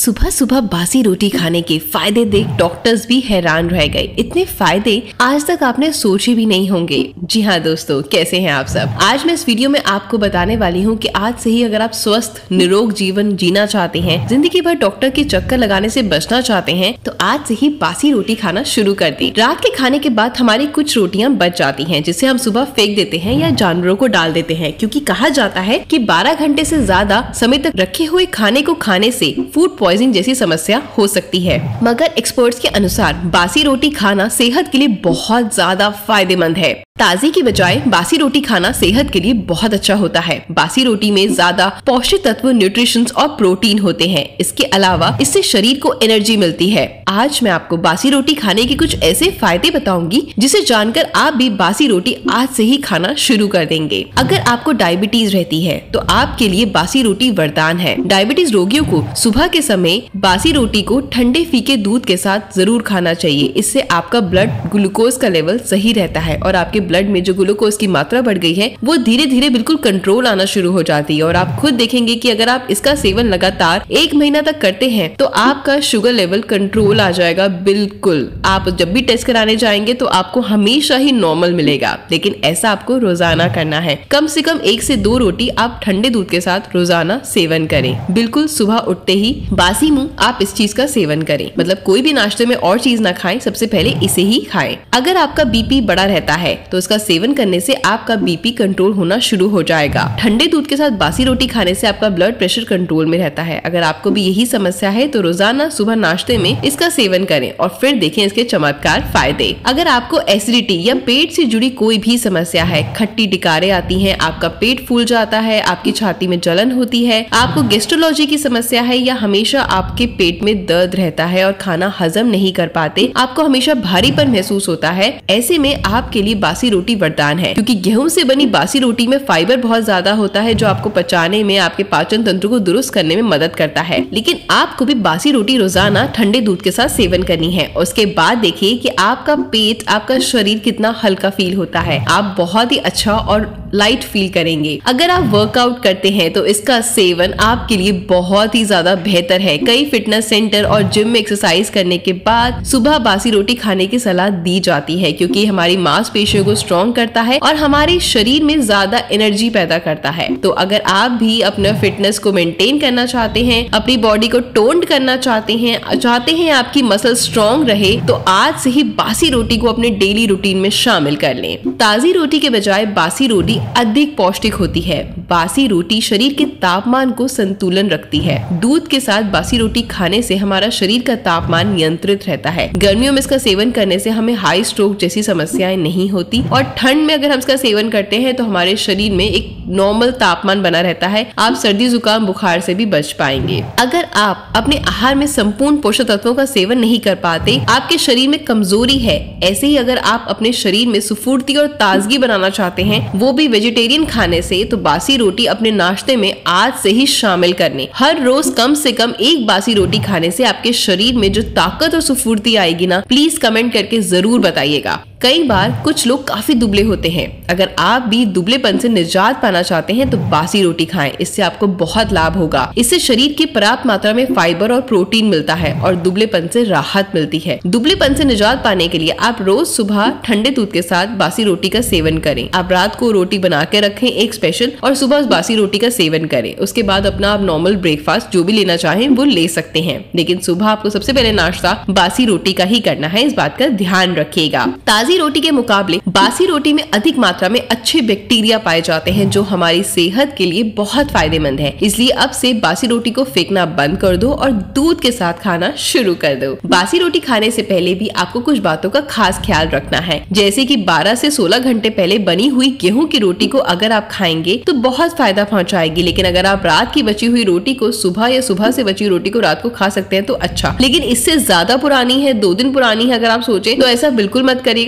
सुबह सुबह बासी रोटी खाने के फायदे देख डॉक्टर्स भी हैरान रह गए। इतने फायदे आज तक आपने सोचे भी नहीं होंगे। जी हाँ दोस्तों, कैसे हैं आप सब। आज मैं इस वीडियो में आपको बताने वाली हूँ कि आज से ही अगर आप स्वस्थ निरोग जीवन जीना चाहते हैं, जिंदगी भर डॉक्टर के चक्कर लगाने से बचना चाहते हैं, तो आज से ही बासी रोटी खाना शुरू कर दें। रात के खाने के बाद हमारी कुछ रोटियां बच जाती हैं, जिसे हम सुबह फेंक देते हैं या जानवरों को डाल देते हैं, क्योंकि कहा जाता है कि 12 घंटे से ज्यादा समय तक रखे हुए खाने को खाने से फूड पॉइजनिंग जैसी समस्या हो सकती है। मगर एक्सपर्ट्स के अनुसार बासी रोटी खाना सेहत के लिए बहुत ज्यादा फायदेमंद है। ताजी की बजाय बासी रोटी खाना सेहत के लिए बहुत अच्छा होता है। बासी रोटी में ज्यादा पौष्टिक तत्व, न्यूट्रिशंस और प्रोटीन होते हैं। इसके अलावा इससे शरीर को एनर्जी मिलती है। आज मैं आपको बासी रोटी खाने के कुछ ऐसे फायदे बताऊंगी जिसे जानकर आप भी बासी रोटी आज से ही खाना शुरू कर देंगे। अगर आपको डायबिटीज रहती है तो आपके लिए बासी रोटी वरदान है। डायबिटीज रोगियों को सुबह के समय बासी रोटी को ठंडे फीके दूध के साथ जरूर खाना चाहिए। इससे आपका ब्लड ग्लूकोज का लेवल सही रहता है और आपके ब्लड में जो ग्लूकोज की मात्रा बढ़ गई है वो धीरे धीरे बिल्कुल कंट्रोल आना शुरू हो जाती है। और आप खुद देखेंगे कि अगर आप इसका सेवन लगातार 1 महीना तक करते हैं तो आपका शुगर लेवल कंट्रोल आ जाएगा। बिल्कुल, आप जब भी टेस्ट कराने जाएंगे तो आपको हमेशा ही नॉर्मल मिलेगा। लेकिन ऐसा आपको रोजाना करना है। कम से कम 1 से 2 रोटी आप ठंडे दूध के साथ रोजाना सेवन करें। बिल्कुल सुबह उठते ही बासी मुंह आप इस चीज का सेवन करें। मतलब कोई भी नाश्ते में और चीज ना खाएं, सबसे पहले इसे ही खाएं। अगर आपका बीपी बढ़ा रहता है तो इसका सेवन करने से आपका बीपी कंट्रोल होना शुरू हो जाएगा। ठंडे दूध के साथ बासी रोटी खाने से आपका ब्लड प्रेशर कंट्रोल में रहता है। अगर आपको भी यही समस्या है तो रोजाना सुबह नाश्ते में इसका सेवन करें और फिर देखें इसके चमत्कार फायदे। अगर आपको एसिडिटी या पेट से जुड़ी कोई भी समस्या है, खट्टी डिकारें आती हैं, आपका पेट फूल जाता है, आपकी छाती में जलन होती है, आपको गैस्ट्रोलॉजी की समस्या है या हमेशा आपके पेट में दर्द रहता है और खाना हजम नहीं कर पाते, आपको हमेशा भारीपन महसूस होता है, ऐसे में आपके लिए बासी रोटी वरदान है। क्योंकि गेहूं से बनी बासी रोटी में फाइबर बहुत ज्यादा होता है, जो आपको पचाने में, आपके पाचन तंत्र को दुरुस्त करने में मदद करता है। लेकिन आपको भी बासी रोटी रोजाना ठंडे दूध के साथ सेवन करनी है। उसके बाद देखिए कि आपका पेट, आपका शरीर कितना हल्का फील होता है। आप बहुत ही अच्छा और लाइट फील करेंगे। अगर आप वर्कआउट करते हैं तो इसका सेवन आपके लिए बहुत ही ज्यादा बेहतर है। कई फिटनेस सेंटर और जिम में एक्सरसाइज करने के बाद सुबह बासी रोटी खाने की सलाह दी जाती है, क्योंकि हमारी मांसपेशियों को स्ट्रॉन्ग करता है और हमारे शरीर में ज्यादा एनर्जी पैदा करता है। तो अगर आप भी अपना फिटनेस को मेंटेन करना चाहते हैं, अपनी बॉडी को टोन्ड करना चाहते हैं आपकी मसल स्ट्रॉन्ग रहे, तो आज से ही बासी रोटी को अपने डेली रूटीन में शामिल कर लें। ताजी रोटी के बजाय बासी रोटी अधिक पौष्टिक होती है। बासी रोटी शरीर के तापमान को संतुलन रखती है। दूध के साथ बासी रोटी खाने से हमारा शरीर का तापमान नियंत्रित रहता है। गर्मियों में इसका सेवन करने से हमें हाई स्ट्रोक जैसी समस्याएं नहीं होती और ठंड में अगर हम इसका सेवन करते हैं तो हमारे शरीर में एक नॉर्मल तापमान बना रहता है। आप सर्दी जुकाम बुखार से भी बच पाएंगे। अगर आप अपने आहार में संपूर्ण पोषक तत्वों का सेवन नहीं कर पाते, आपके शरीर में कमजोरी है, ऐसे ही अगर आप अपने शरीर में स्फूर्ति और ताजगी बनाना चाहते हैं, वो भी वेजिटेरियन खाने से, तो बासी रोटी अपने नाश्ते में आज से ही शामिल कर लें। हर रोज कम से कम 1 बासी रोटी खाने से आपके शरीर में जो ताकत और स्फूर्ति आएगी ना, प्लीज कमेंट करके जरूर बताइएगा। कई बार कुछ लोग काफी दुबले होते हैं। अगर आप भी दुबलेपन से निजात पाना चाहते हैं तो बासी रोटी खाएं। इससे आपको बहुत लाभ होगा। इससे शरीर की पर्याप्त मात्रा में फाइबर और प्रोटीन मिलता है और दुबलेपन से राहत मिलती है। दुबलेपन से निजात पाने के लिए आप रोज सुबह ठंडे दूध के साथ बासी रोटी का सेवन करें। आप रात को रोटी बना के रखें एक स्पेशल और सुबह उस बासी रोटी का सेवन करें। उसके बाद अपना आप नॉर्मल ब्रेकफास्ट जो भी लेना चाहें वो ले सकते हैं, लेकिन सुबह आपको सबसे पहले नाश्ता बासी रोटी का ही करना है। इस बात का ध्यान रखिएगा। ताजी रोटी के मुकाबले बासी रोटी में अधिक मात्रा में अच्छे बैक्टीरिया पाए जाते हैं, जो हमारी सेहत के लिए बहुत फायदेमंद है। इसलिए अब से बासी रोटी को फेंकना बंद कर दो और दूध के साथ खाना शुरू कर दो। बासी रोटी खाने से पहले भी आपको कुछ बातों का खास ख्याल रखना है, जैसे कि 12 से 16 घंटे पहले बनी हुई गेहूं की रोटी को अगर आप खाएंगे तो बहुत फायदा पहुंचाएगी। लेकिन अगर आप रात की बची हुई रोटी को सुबह या सुबह से बची रोटी को रात को खा सकते हैं तो अच्छा। लेकिन इससे ज्यादा पुरानी है, 2 दिन पुरानी है, अगर आप सोचें तो ऐसा बिल्कुल मत करिएगा,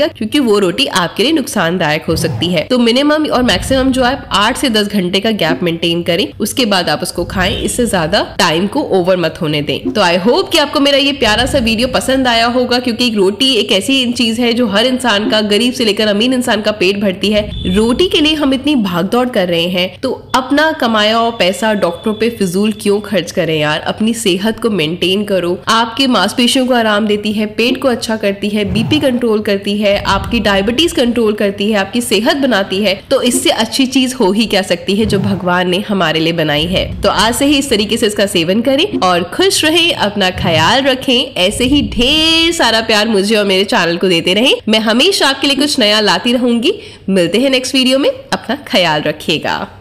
क्योंकि वो रोटी आपके लिए नुकसानदायक हो सकती है। तो मिनिमम और मैक्सिमम जो आप 8 से 10 घंटे का गैप मेंटेन करें, उसके बाद आप उसको खाएं। इससे ज्यादा टाइम को ओवर मत होने दें। तो आई होप कि आपको मेरा ये प्यारा सा वीडियो पसंद आया होगा, क्योंकि रोटी एक ऐसी चीज है जो हर इंसान का, गरीब से लेकर अमीर इंसान का पेट भरती है। रोटी के लिए हम इतनी भागदौड़ कर रहे हैं, तो अपना कमाया हुआ पैसा डॉक्टरों पे फिजूल क्यों खर्च करें यार। अपनी सेहत को मेंटेन करो। आपके मांसपेशियों को आराम देती है, पेट को अच्छा करती है, बीपी कंट्रोल करती है, आपकी डायबिटीज कंट्रोल करती है, आपकी सेहत बनाती है। तो इससे अच्छी चीज हो ही क्या सकती है जो भगवान ने हमारे लिए बनाई है। तो आज से ही इस तरीके से इसका सेवन करें और खुश रहें, अपना ख्याल रखें। ऐसे ही ढेर सारा प्यार मुझे और मेरे चैनल को देते रहें। मैं हमेशा आपके लिए कुछ नया लाती रहूंगी। मिलते हैं नेक्स्ट वीडियो में। अपना ख्याल रखिएगा।